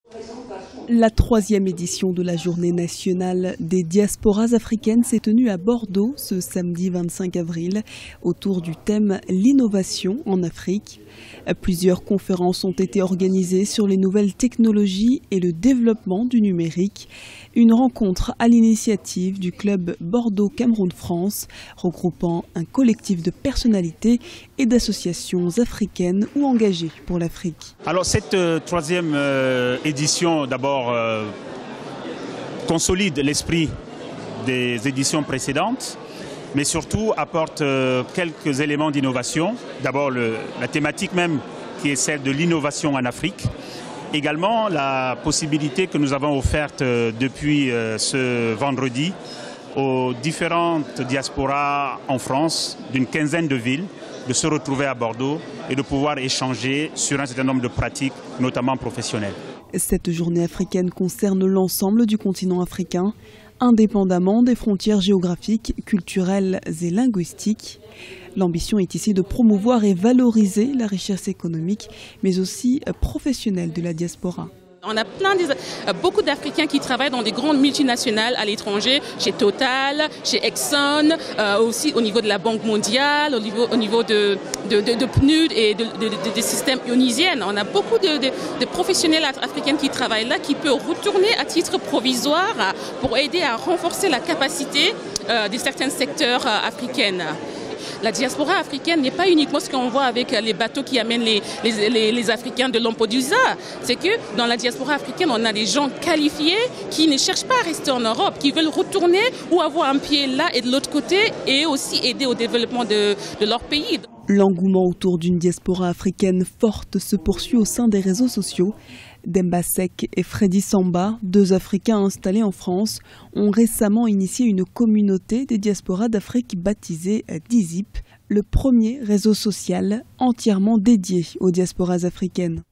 La 3e édition de la Journée nationale des diasporas africaines s'est tenue à Bordeaux ce samedi 25 avril autour du thème « L'innovation en Afrique ». Plusieurs conférences ont été organisées sur les nouvelles technologies et le développement du numérique. Une rencontre à l'initiative du club Bordeaux-Cameroun-France, regroupant un collectif de personnalités et d'associations africaines ou engagées pour l'Afrique. Alors cette 3e édition, d'abord, consolide l'esprit des éditions précédentes, mais surtout apporte quelques éléments d'innovation. D'abord la thématique même qui est celle de l'innovation en Afrique. Également la possibilité que nous avons offerte depuis ce vendredi aux différentes diasporas en France d'une 15aine de villes de se retrouver à Bordeaux et de pouvoir échanger sur un certain nombre de pratiques, notamment professionnelles. Cette journée africaine concerne l'ensemble du continent africain, indépendamment des frontières géographiques, culturelles et linguistiques. L'ambition est ici de promouvoir et valoriser la richesse économique, mais aussi professionnelle de la diaspora. On a beaucoup d'Africains qui travaillent dans des grandes multinationales à l'étranger, chez Total, chez Exxon, aussi au niveau de la Banque mondiale, au niveau de PNUD et des systèmes onisiennes. On a beaucoup de professionnels africains qui travaillent là, qui peuvent retourner à titre provisoire pour aider à renforcer la capacité de certains secteurs africains. La diaspora africaine n'est pas uniquement ce qu'on voit avec les bateaux qui amènent les Africains de Lampedusa. C'est que dans la diaspora africaine, on a des gens qualifiés qui ne cherchent pas à rester en Europe, qui veulent retourner ou avoir un pied là et de l'autre côté et aussi aider au développement de leur pays. L'engouement autour d'une diaspora africaine forte se poursuit au sein des réseaux sociaux. Demba Seck et Freddy Samba, 2 Africains installés en France, ont récemment initié une communauté des diasporas d'Afrique baptisée DIZIP, le premier réseau social entièrement dédié aux diasporas africaines.